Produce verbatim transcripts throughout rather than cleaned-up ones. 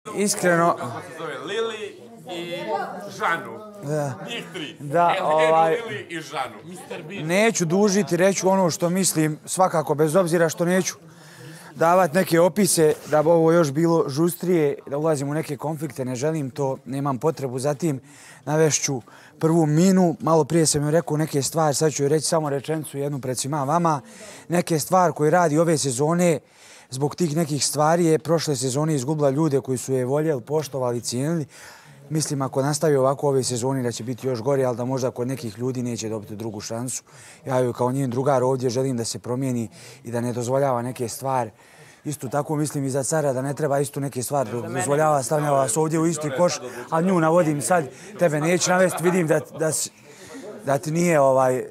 iskreno... Lili i Žanu. Njih tri. Da, ovaj... Lili i Žanu. Neću dužiti, reću ono što mislim, svakako, bez obzira što neću davati neke opise, da bi ovo još bilo žustrije, da ulazim u neke konflikte, ne želim to, nemam potrebu. Zatim navešću prvu Minu, malo prije sam joj rekao neke stvari, sad ću joj reći samo rečenicu jednu pred svima vama. Neke stvari koje radi ove sezone, zbog tih nekih stvari je prošle sezone izgubila ljude koji su je voljeli, poštovali, cijenili. Mislim, ako nastavi ovako ove sezoni da će biti još gore, ali da možda kod nekih ljudi neće dobiti drugu šansu. Ja joj kao njen drugar ovdje želim da se promijeni i da ne dozvoljava neke stvari. Isto tako mislim i za cara da ne treba isto neke stvari dozvoljava, stavljava vas ovdje u isti koš, a nju navodim sad, tebe neću navesti, vidim da, da, da ti nije ovaj...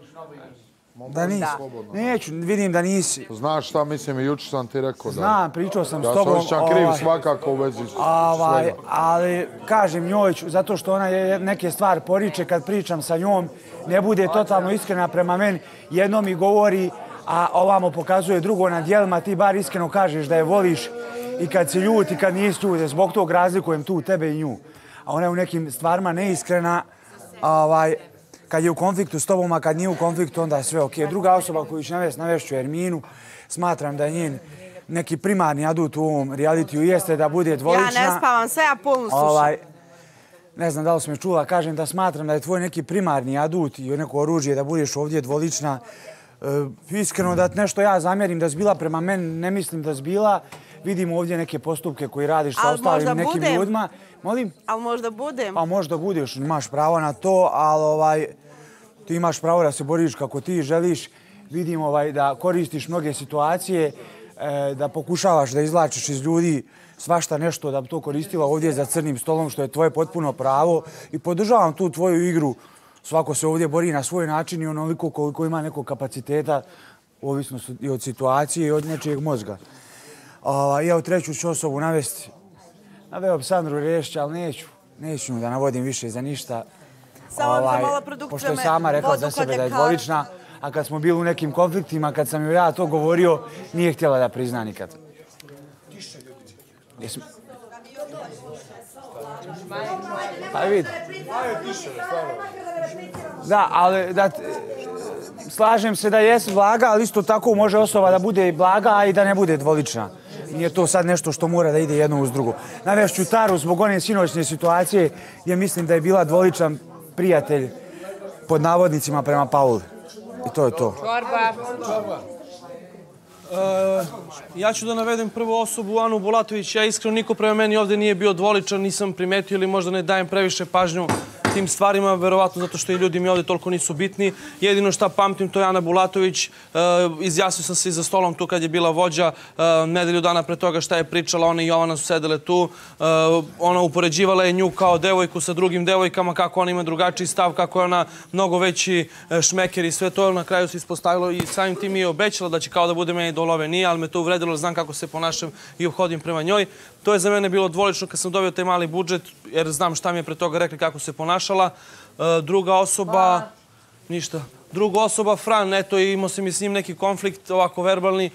Da nisi. Neću, vidim da nisi. Znaš šta mislim i jučer sam ti rekao da... Znam, pričao sam s tobom... Da se osjećam kriv svakako u vezi svega. Ali kažem njoj, zato što ona neke stvari poriče, kad pričam sa njom, ne bude totalno iskrena prema meni, jedno mi govori, a ovamo pokazuje drugo na dijelima, ti bar iskreno kažeš da je voliš i kad si ljut i kad nisi ljut, zbog tog razlikujem tu tebe i nju. A ona je u nekim stvarima neiskrena, ovaj... Kad je u konfliktu s tobom, a kad nije u konfliktu, onda je sve okej. Druga osoba koju ću navesti, navešću Erminu. Smatram da je njen neki primarni adut u ovom realitiju jeste da bude dvolična. Ja ne spavam, sve ja polno slušam. Ne znam da li si me čula, kažem da smatram da je tvoj neki primarni adut i neko oružje da budeš ovdje dvolična. Iskreno da nešto ja zamjerim da zbila prema meni, ne mislim da zbila. Vidim ovdje neke postupke koji radiš sa ostalim nekim ljudima. Molim? Ali možda budem. Pa možda budeš, imaš pravo na to, ali ti imaš pravo da se boriš kako ti želiš. Vidim da koristiš mnoge situacije, da pokušavaš da izvlačiš iz ljudi svašta nešto da bi to koristila ovdje za crnim stolom, što je tvoje potpuno pravo. I podržavam tu tvoju igru. Svako se ovdje bori na svoj način i onoliko koliko ima nekog kapaciteta, ovisno i od situacije i od nečijeg mozga. I evo treću ću osobu navesti. Naveo bi Sandru Rešića, ali neću. Neću da navodim više za ništa. Samo vam zamala produkcija me pošto je sama rekla za sebe da je dvolična, a kad smo bili u nekim konfliktima, kad sam joj ja to govorio, nije htjela da prizna nikad. Tiše ljudi. Pa vidi. Da, ali da... Slažem se da jesi blaga, ali isto tako može osoba da bude blaga, a i da ne bude dvolična. Nije to sad nešto što mora da ide jedno uz drugo. Navešću Taru zbog one sinoćne situacije gdje mislim da je bila dvoličan prijatelj pod navodnicima prema Pauli. I to je to. Čorba. Ja ću da navedem prvu osobu, Anu Bulatović. Ja iskreno niko prema meni ovdje nije bio dvoličan, nisam primetio ili možda ne dajem previše pažnju tim stvarima, verovatno zato što i ljudi mi ovdje toliko nisu bitni. Jedino šta pamtim, to je Ana Bulatović. Izjasnio sam se i za stolom tu kad je bila vođa. Nedelju dana pre toga šta je pričala, ona i Jovana su sedele tu. Ona upoređivala je nju kao devojku sa drugim devojkama, kako ona ima drugačiji stav, kako je ona mnogo veći šmeker i sve to. Na kraju se ispostavilo i samim tim je obećala da će kao da bude meni do love. Nije, ali me to uvredilo, znam kako se ponašam i obhodim prema njoj. To je za mene bilo dvolično kad sam dobio taj mali budžet, jer znam šta mi je pre toga rekli kako se ponašala. Druga osoba... Ništa. Druga osoba, Fran, eto, imao sam i s njim neki konflikt, ovako verbalni,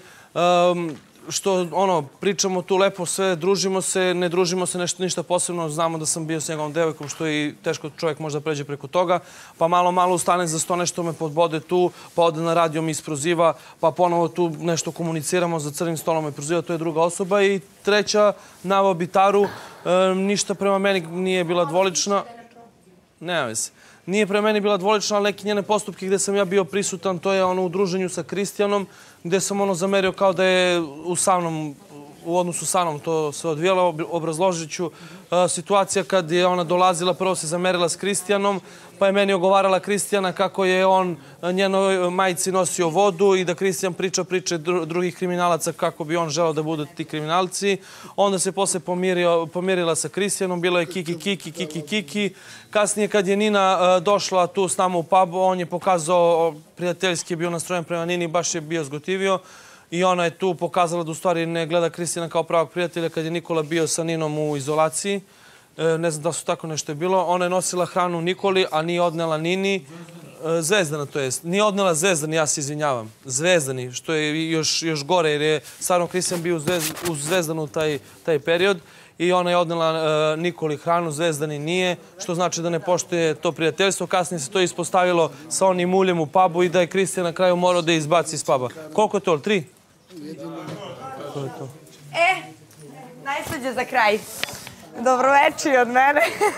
što, ono, pričamo tu lepo sve, družimo se, ne družimo se nešto ništa posebno, znamo da sam bio s njegovom devojkom, što i teško čovjek možda pređe preko toga, pa malo, malo ustane za sto, nešto me podbode tu, pa ode na radio mi isproziva, pa ponovo tu nešto komuniciramo, za crnim stolom me proziva, to je druga osoba. I treća, Nava Bitaru, ništa prema meni nije bila dvolična. Nema veze. Nije prema meni bila dvolična, ali neki njene postupke gdje sam ja bio prisutan, to je ono u druženju sa Kristijanom, gdje sam ono zamerio kao da je u sa mnom, u odnosu sa mnom to sve odvijelo. Obrazložit ću situacija kad je ona dolazila, prvo se zamerila s Kristijanom, pa je meni ogovarala Kristijana kako je on njenoj majici nosio vodu i da Kristijan priča priče drugih kriminalaca kako bi on želeo da budu ti kriminalci. Onda se posle pomirila sa Kristijanom, bilo je kiki, kiki, kiki, kiki. Kasnije kad je Nina došla tu s nama u pub, on je pokazao, prijateljski je bio nastrojen prema Nini, baš je bio zgotivio. I ona je tu pokazala da u stvari ne gleda Kristijana kao pravog prijatelja kad je Nikola bio sa Ninom u izolaciji. Ne znam da su tako nešto je bilo. Ona je nosila hranu Nikoli, a nije odnela Nini. Zvezdana to jest. Nije odnela Zvezdani, ja se izvinjavam. Zvezdani, što je još gore, jer je stvarno Kristijan bio uz Zvezdanu taj period. i ona je odnela Nikoli hranu, Zvezdani nije, što znači da ne poštuje to prijateljstvo. Kasnije se to ispostavilo sa onim uljem u pubu i da je Kristijan na kraju morao da je izbaci iz puba. Koliko je to? Tri? To je to. E, najslađe za kraj. Dobroveči od mene.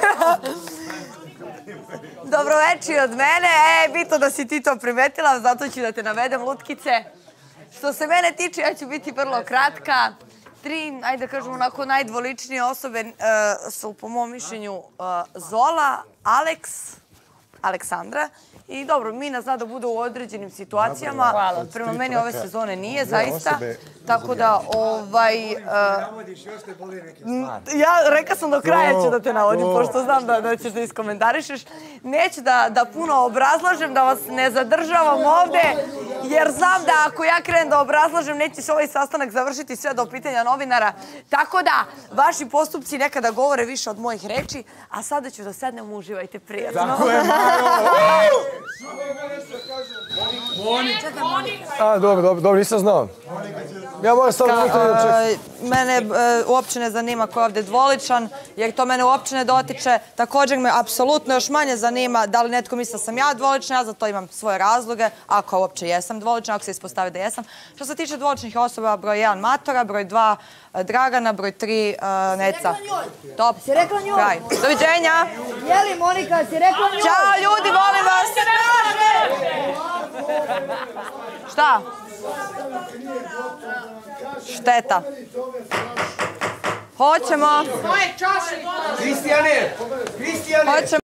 Dobroveči od mene. E, bitno da si ti to primetila, zato ću da te navedem, lutkice. Što se mene tiče, ja ću biti vrlo kratka. Tri, ajde da kažem, onako najdvoličnije osobe su po mom mišljenju Zola, Aleks, Aleksandra. I dobro, Mina zna da bude u određenim situacijama. Prema meni ove sezone nije, zaista. Tako da, ovaj... Ja reka sam do kraja ću da te navodim, pošto znam da ćeš da iskomentarišeš. Neću da puno obrazlažem, da vas ne zadržavam ovde, jer znam da ako ja krenem da obrazlažem, neće se ovaj sastanak završiti sve do pitanja novinara. Tako da, vaši postupci nekada govore više od mojih reči, a sada ću da sednem, uživajte prijatno. Tako je, Majo! A, dobro, dobro, nisam znao. Ja moram samo da čekam. Mene uopće ne zanima ko je ovde dvoličan, jer to mene uopće ne dotiče. Također me apsolutno još manje zanima da li netko misli da sam ja dvolična, ja za to imam svoje razloge, ako uopće jesam dvolična, ako se ispostavi da jesam. Što se tiče dvoličnih osoba, broj jedan Matora, broj dva Dragana, broj tri Neca. Top. Si rekla njoj? Kraj. Doviđenja. Jeli, Monika, si rekla njoj? Ćao ljudi, volim vas. Šta? Šteta. Hoćemo. Kristijane! Kristijane! Hoćemo.